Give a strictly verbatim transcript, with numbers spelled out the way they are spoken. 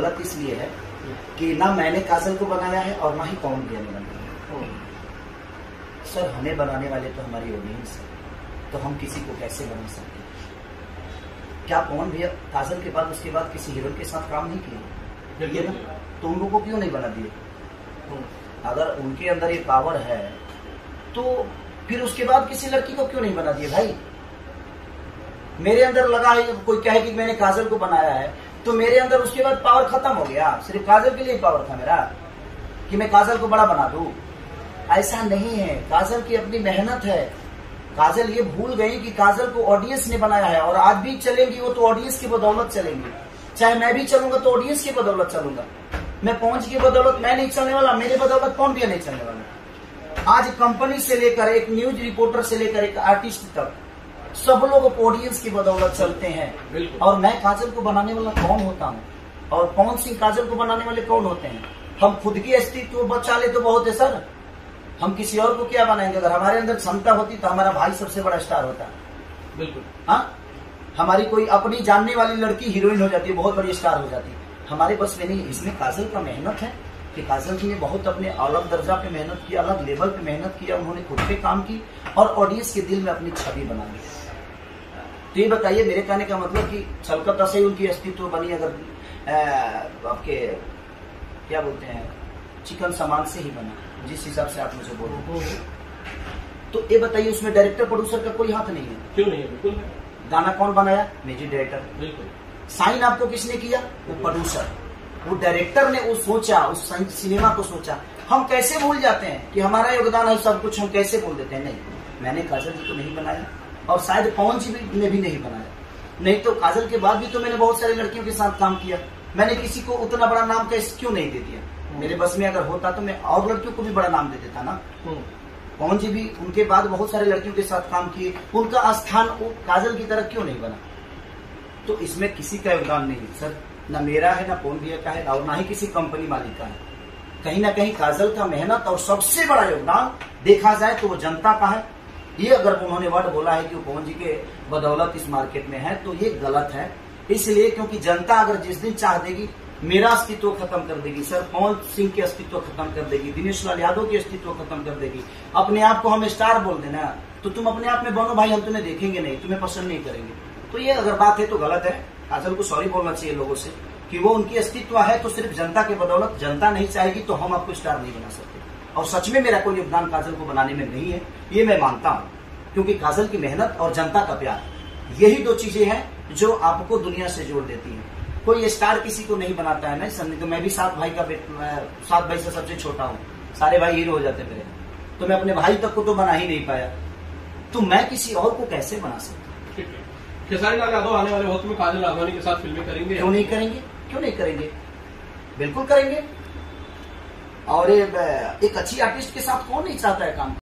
गलत इसलिए है कि ना मैंने काजल को बनाया है और ना ही पवन भैया ने बनाया है। सर हमें बनाने वाले तो हमारी ऑडियंस है, तो हम किसी को कैसे बना सकते हैं? क्या पवन भैया काजल के बाद उसके बाद किसी हीरोइन के साथ काम नहीं किए? ये ना तो उन लोगों को क्यों नहीं बना दिए? अगर उनके अंदर ये पावर है तो फिर उसके बाद किसी लड़की को क्यों नहीं बना दिए भाई? मेरे अंदर लगा है, कोई कहे कि मैंने काजल को बनाया है तो मेरे अंदर उसके बाद पावर खत्म हो गया। सिर्फ काजल के लिए पावर था मेरा कि मैं काजल को बड़ा बना दूं। ऐसा नहीं है, काजल की अपनी मेहनत है। काजल ये भूल गई कि काजल को ऑडियंस ने बनाया है और आज भी चलेंगी वो तो ऑडियंस की बदौलत चलेंगी। चाहे मैं भी चलूंगा तो ऑडियंस की बदौलत चलूंगा। मैं पहुंच की बदौलत मैं नहीं चलने वाला, मेरे बदौलत कौन भी नहीं चलने वाला। आज कंपनी से लेकर एक न्यूज रिपोर्टर से लेकर एक आर्टिस्ट तक सब लोग ऑडियंस की बदौलत चलते हैं। और मैं काजल को बनाने वाला कौन होता हूँ और पवन सिंह काजल को बनाने वाले कौन होते हैं? हम खुद की अस्तित्व बचा ले तो बहुत है सर, हम किसी और को क्या बनाएंगे? अगर हमारे अंदर क्षमता होती तो हमारा भाई सबसे बड़ा स्टार होता। बिल्कुल हाँ, हमारी कोई अपनी जानने वाली लड़की हीरोइन हो जाती है, बहुत बड़ी स्टार हो जाती है। हमारे बस में नहीं। इसमें काजल का मेहनत है कि काजल जी ने बहुत अपने अलग दर्जा पे मेहनत की, अलग लेवल पे मेहनत किया। उन्होंने खुद पे काम की और ऑडियंस के दिल में अपनी छवि बना ली। तो ये बताइए, मेरे कहने का मतलब कि छलकता से ही उनकी अस्तित्व बनी। अगर आपके क्या बोलते हैं चिकन सामान से ही बना, जिस हिसाब से आप मुझे बोल रहे हैं, तो ये बताइए उसमें डायरेक्टर प्रोड्यूसर का कोई हाथ नहीं है? क्यों नहीं है? बिल्कुल। गाना कौन बनाया? Music director. बिल्कुल। साइन आपको किसने किया? वो प्रोड्यूसर, वो डायरेक्टर ने वो सोचा, उस सिनेमा को सोचा। हम कैसे भूल जाते हैं कि हमारा योगदान है सब कुछ, हम कैसे भूल देते हैं? नहीं, मैंने काजल जी को नहीं बनाया और शायद पवन जी भी ने भी नहीं बनाया। नहीं तो काजल के बाद भी तो मैंने बहुत सारी लड़कियों के साथ काम किया। मैंने किसी को उतना बड़ा नाम कैसे क्यों नहीं दे दिया? मेरे बस में अगर होता तो मैं और लड़कियों को भी बड़ा नाम दे देता ना। पवन जी भी उनके बाद बहुत सारे लड़कियों के साथ काम किए, उनका स्थान वो काजल की तरह क्यों नहीं बना? तो इसमें किसी का योगदान नहीं है सर, ना मेरा है, ना पवन भैया का है, और ना ही किसी कंपनी मालिक का है। कहीं ना कहीं काजल का मेहनत और सबसे बड़ा योगदान देखा जाए तो वो जनता का है। ये अगर उन्होंने वर्ड बोला है कि वो पवन जी के बदौलत इस मार्केट में है तो ये गलत है। इसलिए क्योंकि जनता अगर जिस दिन चाह देगी मेरा अस्तित्व खत्म कर देगी सर, पवन सिंह के अस्तित्व खत्म कर देगी, दिनेश लाल यादव के अस्तित्व खत्म कर देगी, अपने आप को हम स्टार बोल देना, तो तुम अपने आप में बनो भाई, हम तुम्हें देखेंगे नहीं, तुम्हें पसंद नहीं करेंगे। तो ये अगर बात है तो गलत है। काजल को सॉरी बोलना चाहिए लोगों से कि वो उनकी अस्तित्व है तो सिर्फ जनता के बदौलत। जनता नहीं चाहेगी तो हम आपको स्टार नहीं बना सकते। और सच में मेरा कोई योगदान काजल को बनाने में नहीं है, ये मैं मानता हूँ, क्योंकि काजल की मेहनत और जनता का प्यार, यही दो चीजें हैं जो आपको दुनिया से जोड़ देती है। कोई स्टार किसी को नहीं बनाता है ना। सन्नी तो मैं भी सात भाई का सात भाई से सबसे छोटा हूँ, सारे भाई हीरो हो जाते मेरे, तो मैं अपने भाई तक को तो बना ही नहीं पाया, तो मैं किसी और को कैसे बना सकता? खेसारी लाल यादव आने वाले वक्त में काजल राघवानी के साथ फिल्में करेंगे? क्यों नहीं करेंगे, क्यों नहीं करेंगे, बिल्कुल करेंगे। और एक अच्छी आर्टिस्ट के साथ कौन नहीं चाहता है काम?